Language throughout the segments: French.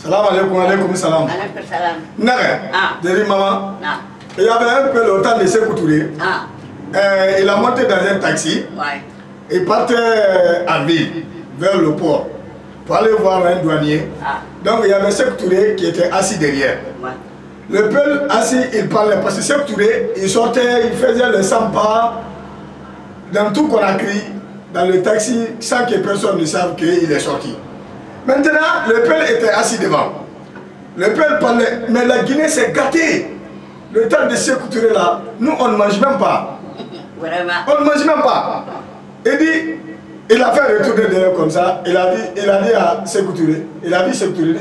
Salam alaikum, alaikum salam. Alaikum salam. Nare, Deri maman. Il y avait un peu le temps de s'écouter. Il a monté dans un taxi. Il partait en ville, vers le port, pour aller voir un douanier. Donc il y avait Sékou Touré qui était assis derrière. Le Peul assis, il parlait parce que Sékou Touré, il sortait, il faisait le 100 pas dans tout Conakry, dans le taxi, sans que personne ne sache qu'il est sorti. Maintenant, le Peul était assis devant. Le Peul parlait, mais la Guinée s'est gâtée. Le temps de Sékou Touré là, nous on ne mange même pas. On ne mange même pas. Il dit, il a fait retourner derrière comme ça, il a dit à Sékou Touré, il a vu Sékou Touré,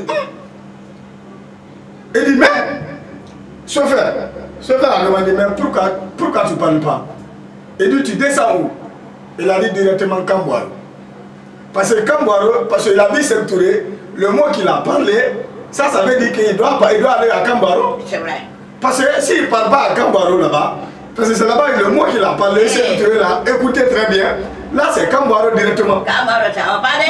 il dit, mais, chauffeur a demandé, mais pourquoi tu ne parles pas? Il dit, tu descends où? Il a dit directement Kambouaro. Parce qu'il a vu Sékou Touré, le mot qu'il a parlé, ça veut dire qu'il doit aller à Kambouaro. C'est vrai. Parce que s'il ne parle pas à Kambouaro là-bas, parce que c'est là-bas le mot qu'il a parlé, Sékou Touré là, écoutez très bien, là c'est Kambouaro directement. Kambouaro, ça va parler.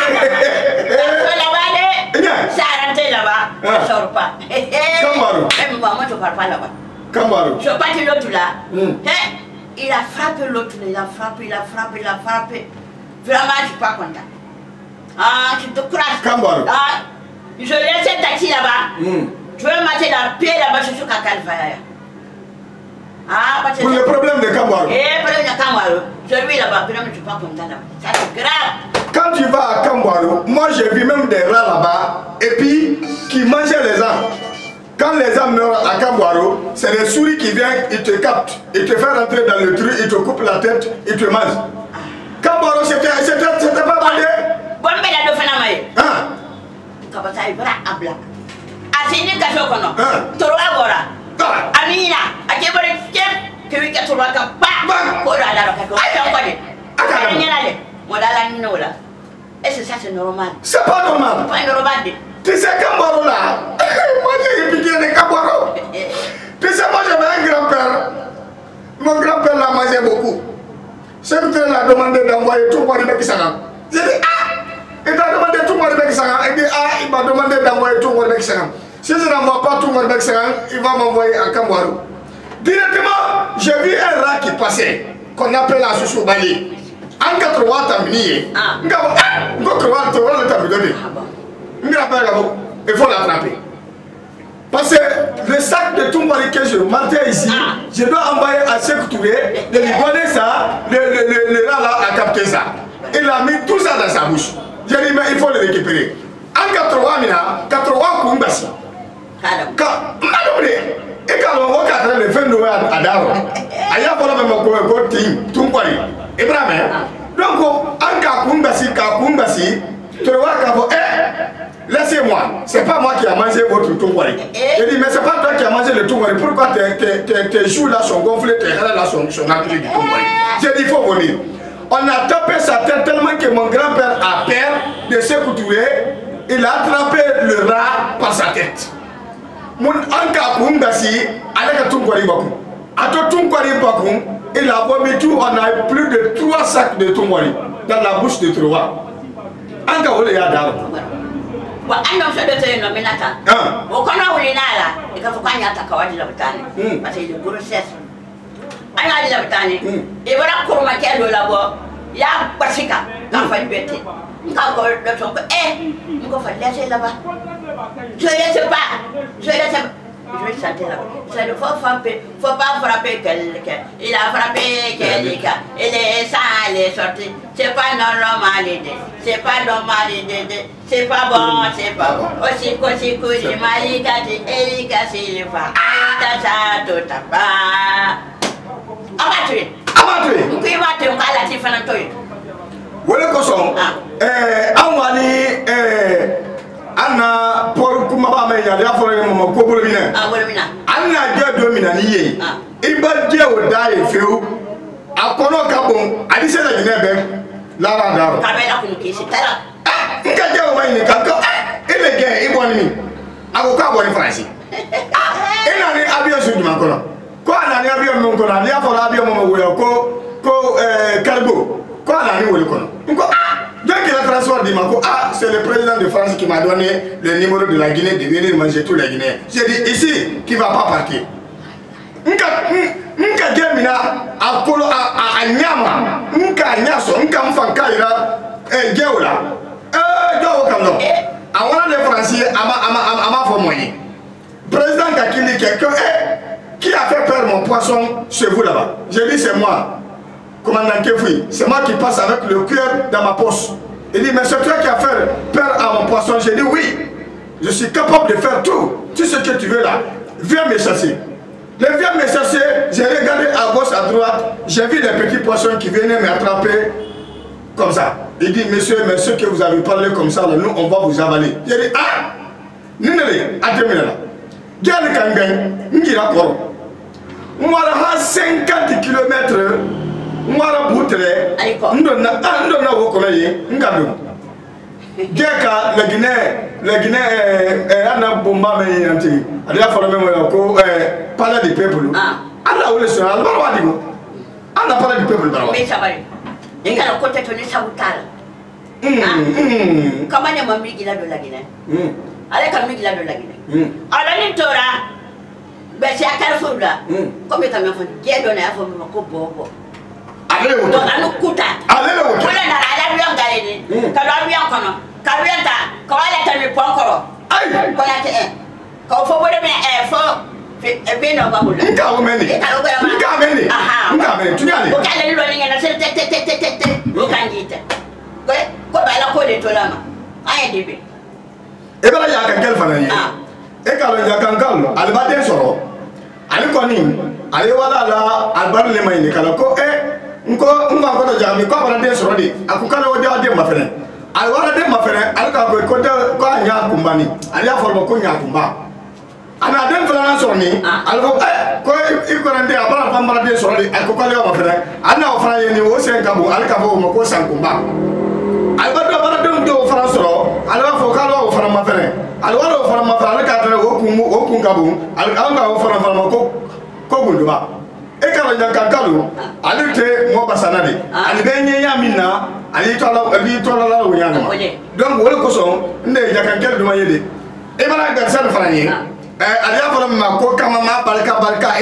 Ça a rentré là-bas, ça ne sort pas. Kambouaro. Même moi, je ne parle pas là-bas. Kambouaro. Je parti l'autre là. Il a frappé l'autre, il a frappé. Vraiment, je ne suis pas content. Ah, tu te crois. Kambouaro. Je laisse un taxi là-bas. Je vais mettre la pied là-bas, je suis à Calvaya. Pour le problème de Kambouaro. Problème de Kambouaro. Je vis là-bas, mais je ne suis pas content là-bas. Ça c'est grave. Quand tu vas à Kambouaro, moi j'ai vu même des rats là-bas, et puis qui mangeaient les âmes. Quand les âmes meurent à Kambouaro, c'est des souris qui viennent, ils te captent, ils te font rentrer dans le trou, ils te coupent la tête, ils te mangent. Kambouaro, c'était pas bandé. Bon, mais là, nous faisons comme ça, il va à Black. À Séné Kajokono, Toragora, Amina, à Kébori, que we get to work up, pour la roca. Et c'est ça, c'est normal. C'est pas normal. Pas normal. Tu sais Kambouaro là, moi j'ai piqué de Kambouaro. Tu sais, moi j'avais un grand-père. Mon grand-père l'a mangé beaucoup. Sékou Touré l'a demandé d'envoyer tout pour le Bekisanga. J'ai dit, il t'a demandé tout pour le Bekisanga. Il dit, il m'a demandé d'envoyer tout pour le Bekisanga. Si je n'envoie pas tout pour le Bekisanga, il va m'envoyer à Kambouaro. Directement, j'ai vu un rat qui passait, qu'on appelle la Soussou Bali. En 80 taminier, il faut l'attraper. Parce que le sac de Toumbari que je martais ici, je dois envoyer à Sékou Touré de lui donner ça, le rat là a capté ça. Il a mis tout ça dans sa bouche. J'ai dit, mais il faut le récupérer. En 80 Kumbasi. Et quand on voit qu'à le fin de à Daro, il y a pas même un team, Toumbari. Ibrahim, donc en Kumbasi, tu vois qu'à laissez-moi, c'est pas moi qui a mangé votre Toumbari. Je dis, mais c'est pas toi qui a mangé le Toumbari. Pourquoi tes joues là sont gonflées, tes rats là sont remplis du Toumbari? J'ai dit, il faut venir. On a tapé sa tête tellement que mon grand-père a peur de Sékou Touré. Il a attrapé le rat par sa tête. Mon Anka Kumbasi, avec Toumbari Bakou. À Toumbari Bakou, il a vomi tout. On a plus de 3 sacs de Toumbari dans la bouche de Troa. Anka Olea Daro. Wa ando so de teno menata. O kono wuli nala, e ka fukanya ta kawadi la bitani. Parce que le grossesse. Ana la bitani. E bara ko ma ke do labo. Ya pasika, ka fa bete. Ka ko do to ko fa laisser là-bas. Je laisse pas. Je vais chanter là-bas. Ça ne faut pas frapper quelqu'un. Il a frappé quelqu'un. Il est ça, il est sorti. C'est pas normal l'idée. C'est pas normal l'idée. C'est pas bon, c'est pas bon. Aussi, j'ai malikati, Erika Silva. Aïda ça, tout à pas. Amatue. On peut y mater, on va la tifanatoire. Voilà quoi son. Amani, Anna, pour Kumaba, mais il y a des affaires de mon cobolina. Anna, Dieu domina nié. Il va dire au daï, feu. A kono kabon, a dit c'est la Guinée, la randa. Kabela kunuki, c'est là. Il y a des wayne kaka. Il est gay, il bonne nuit. Avocat bonne français. Il n'a rien à bien sur du mancona. Quoi, n'a rien à bien mon cona, il y a bien mon ko cargo. Quoi, n'a rien à bien mon cona. Dès qu'il a transformé Dimako, ah, c'est le président de France qui m'a donné le numéro de la Guinée de venir manger tous les Guinéens. J'ai dit ici, qui ne va pas partir. Nka gemina akolo a nyama nka nyaso nka mfanka ira geola geo kamno awala les français ama fo moyen président Kakili quelqu'un qui a fait perdre mon poisson chez vous là-bas. J'ai dit c'est moi commandant Kefoui, c'est moi qui passe avec le cœur dans ma poche. Il dit mais c'est toi qui a fait perdre à mon poisson. J'ai dit oui, je suis capable de faire tout ce que tu veux là, viens me chasser. Les viens me chercher, j'ai regardé à gauche, à droite, j'ai vu les petits poissons qui venaient m'attraper comme ça. Il dit, monsieur que vous avez parlé comme ça, là, nous on va vous avaler. J'ai dit, ah, Ninele, à 2000 là. Gale Kangan, Ngira Koro. Moi, 50 km, moi, Boutre, Ndona Wokonaye, Ngado. Geka, la Guinée, Anna Bomba, mais Anti, Adia for le parler du peuple. Allah ou le soir, Allah parle du peuple. Mais ça va. Il y a le côté de Saoutal. Comment est mon migila de la Guinée? Avec un migila de la Guinée. Alors, l'Intora, ben c'est à Carrefour là. Comme il y a un enfant qui est donné à mon copo. Allez, on a nos coutas. Allez, on a la viande galée. Quand on vient qu'on a. Quand on vient, quand on a le point encore. Aïe! Quand on a un. Quand on faut voir un fort. ana den fana sɔrɔni alko ko I kɔnante a bala pambara den sɔrɔli alko kale ma fana ana o fana ye ni o sen ka bon al ka fɔ o ma ko sankunba alba do bala den do fana sɔrɔ alba fɔ kala o fana ma fana alwala o fana ma fana al ka tare o kun ka bon al ka o fana ma ko gunduba e ka la jankan kalu ali te mo basana de ali be nyenya minna ali to la o nyana donc wala ko so nde jankan kel duma yede e bala garsan fana ni Alia pour ma coca barka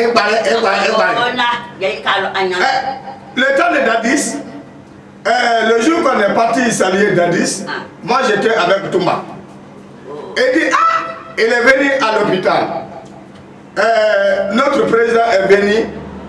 le temps de Dadis, le jour qu'on est parti saluer Dadis, moi j'étais avec Toumba. Et dit ah, il est venu à l'hôpital. Notre président est venu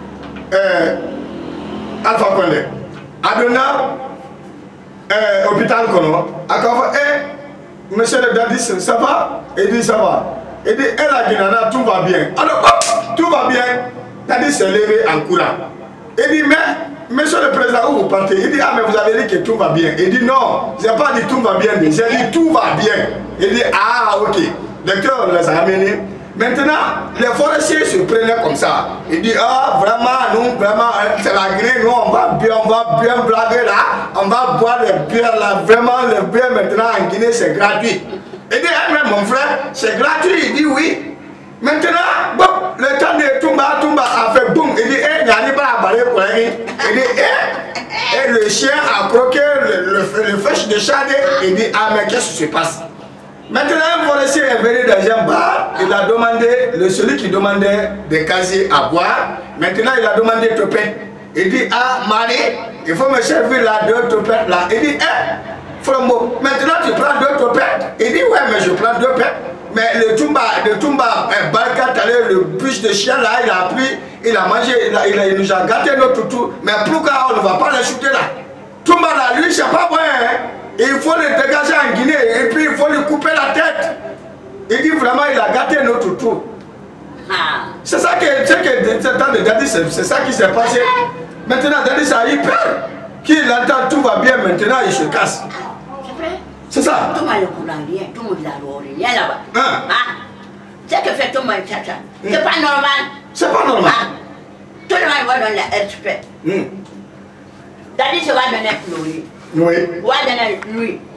Alpha Condé. Adona hôpital Kono. Akava monsieur le Dadis, ça va? Il dit ça va. Il dit, elle a Guinana, tout va bien. Alors, hop, tout va bien. Dadis s'est levé en courant. Il dit, mais, monsieur le président, où vous partez? Il dit, ah, mais vous avez dit que tout va bien. Il dit, non, je n'ai pas dit tout va bien, j'ai dit tout va bien. Il dit, ah, ok. Le docteur les a amenés. Maintenant, les forestiers se prenaient comme ça. Il dit, ah, vraiment, nous, vraiment, c'est la Guinée, nous, on va bien blaguer là. On va boire les bières là. Vraiment, les bières maintenant en Guinée, c'est gratuit. Il dit, ah, mon frère, c'est gratuit. Il dit, oui. Maintenant, bon, le temps de Toumba a fait boum. Il dit, il n'y a pas à parler pour lui. Il dit, et le chien a croqué le fèche de chat. Il dit, ah, mais qu'est-ce qui se passe? Maintenant, un forestier est venu dans un bar. Il a demandé, celui qui demandait des casiers à boire. Maintenant, il a demandé topette. Il dit, ah, Marie, il faut me servir là, 2 topettes là. Il dit, Flambeau, maintenant tu prends 2 topettes. Il dit, ouais, mais je prends 2 pets. Mais le Toumba, Balka, le bûche de chien là, il a pris, il a mangé, il nous a gâté notre toutou. Mais pourquoi on ne va pas le shooter là? Toumba là, lui, c'est pas bon, hein? Il faut le dégager en Guinée et puis il faut lui couper la tête. Il dit vraiment, il a gâté notre toutou. C'est ça c'est ça qui s'est passé. Maintenant, Dadis a eu peur. Qu'il entend tout va bien, maintenant il se casse. C'est ça. Tout le monde rien, tout le monde rien là-bas. C'est que fait tout le monde chacha. C'est pas normal. C'est pas normal. Tout le monde va donner respect. Dadis va donner lui. Oui. Va donner lui.